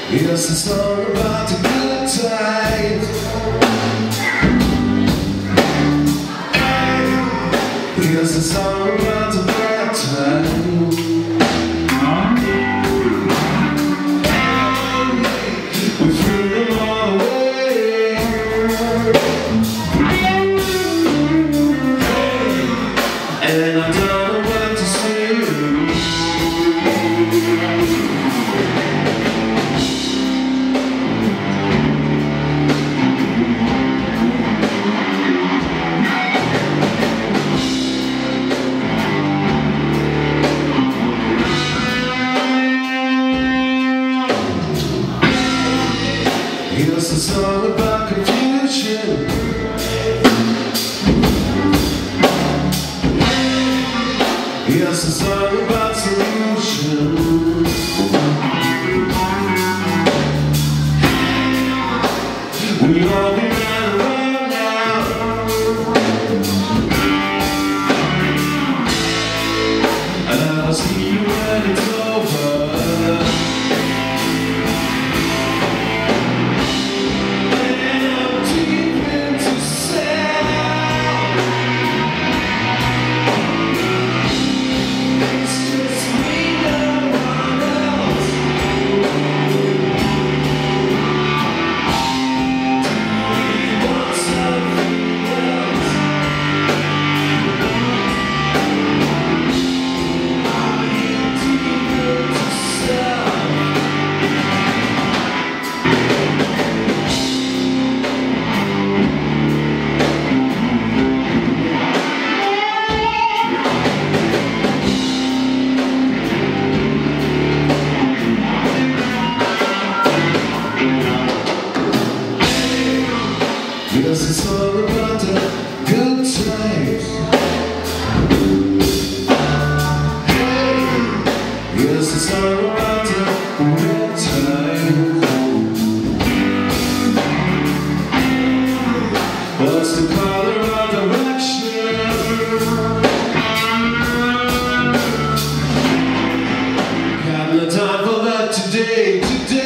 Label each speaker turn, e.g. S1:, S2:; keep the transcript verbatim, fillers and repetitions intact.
S1: Yes, it's all about the good times. Yes, it's all about the bad times. We threw them all away, and I don't know what to say. Yes, it's all about confusion. Yes, it's all about solutions. We all be right around now, and I'll see you when it's over. Yes, it's all about the good times. Hey, yes, it's all about the good times. What's the color of direction? Got no time for that today, today.